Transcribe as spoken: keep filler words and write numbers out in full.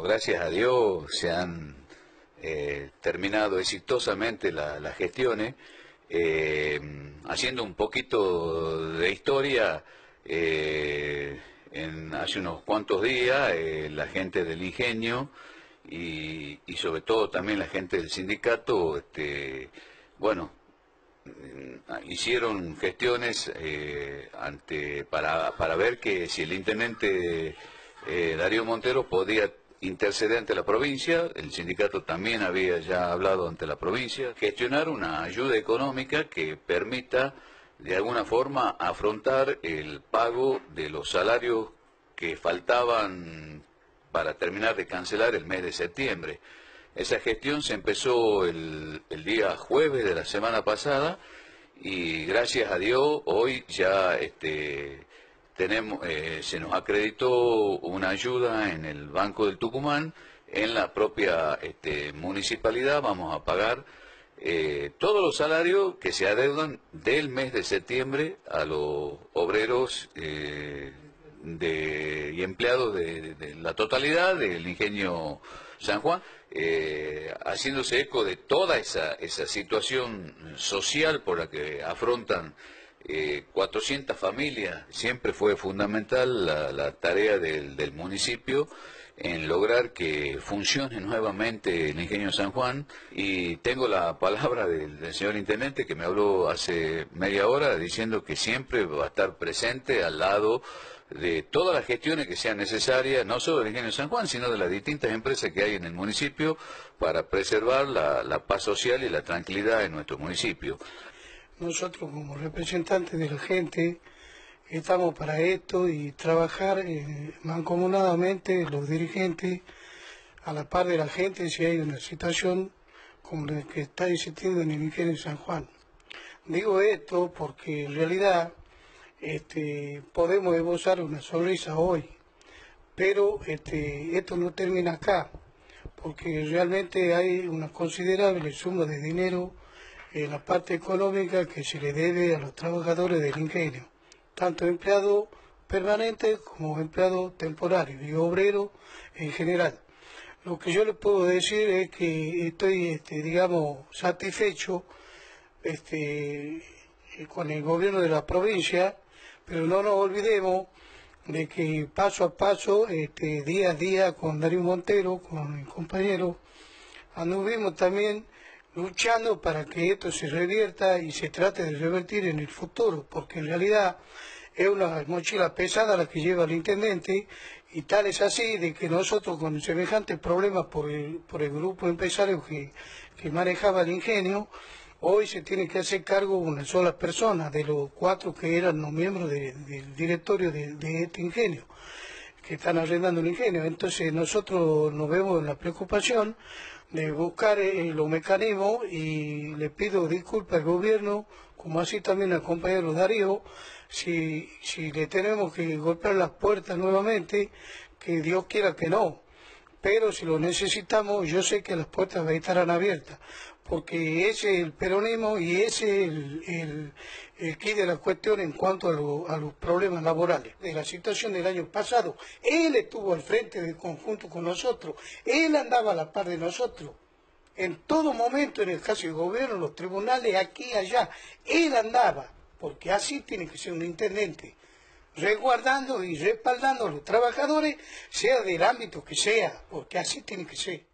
Bueno, gracias a Dios se han eh, terminado exitosamente la- las gestiones. Eh, haciendo un poquito de historia, eh, en, hace unos cuantos días eh, la gente del ingenio y, y sobre todo también la gente del sindicato, este, bueno, mm, hicieron gestiones eh, ante para, para ver que si el intendente eh, Darío Montero podía interceder ante la provincia. El sindicato también había ya hablado ante la provincia, gestionar una ayuda económica que permita de alguna forma afrontar el pago de los salarios que faltaban para terminar de cancelar el mes de septiembre. Esa gestión se empezó el, el día jueves de la semana pasada y gracias a Dios hoy ya este, tenemos, eh, se nos acreditó una ayuda en el Banco del Tucumán. En la propia este, municipalidad vamos a pagar eh, todos los salarios que se adeudan del mes de septiembre a los obreros eh, de, y empleados de, de, de la totalidad del ingenio San Juan, eh, haciéndose eco de toda esa, esa situación social por la que afrontan eh, cuatrocientas familias. Siempre fue fundamental la, la tarea del, del municipio en lograr que funcione nuevamente el ingenio San Juan, y tengo la palabra del, del señor intendente que me habló hace media hora diciendo que siempre va a estar presente al lado de todas las gestiones que sean necesarias, no solo del ingenio San Juan, sino de las distintas empresas que hay en el municipio para preservar la, la paz social y la tranquilidad en nuestro municipio. Nosotros como representantes de la gente estamos para esto y trabajar eh, mancomunadamente los dirigentes a la par de la gente si hay una situación como la que está existiendo en el ingenio San Juan. Digo esto porque en realidad este, podemos esbozar una sonrisa hoy, pero este, esto no termina acá, porque realmente hay una considerable suma de dinero en la parte económica que se le debe a los trabajadores del ingenio, tanto empleados permanentes como empleados temporarios y obreros en general. Lo que yo les puedo decir es que estoy, este, digamos, satisfecho este, con el gobierno de la provincia, pero no nos olvidemos de que paso a paso, este, día a día, con Darío Montero, con mi compañero, anduvimos también luchando para que esto se revierta y se trate de revertir en el futuro, porque en realidad es una mochila pesada la que lleva el intendente, y tal es así de que nosotros con semejantes problemas por el, por el grupo empresario que, que manejaba el ingenio, hoy se tiene que hacer cargo una sola persona de los cuatro que eran los miembros de, del directorio de, de este ingenio, que están arrendando el ingenio. Entonces nosotros nos vemos en la preocupación de buscar eh, los mecanismos, y le pido disculpas al gobierno, como así también al compañero Darío, si, si le tenemos que golpear las puertas nuevamente, que Dios quiera que no, pero si lo necesitamos, yo sé que las puertas estarán abiertas, porque ese es el peronismo y ese es el, el, el quid de la cuestión en cuanto a, lo, a los problemas laborales. De la situación del año pasado, él estuvo al frente del conjunto con nosotros, él andaba a la par de nosotros, en todo momento, en el caso del gobierno, los tribunales, aquí y allá, él andaba, porque así tiene que ser un intendente, resguardando y respaldando a los trabajadores, sea del ámbito que sea, porque así tiene que ser.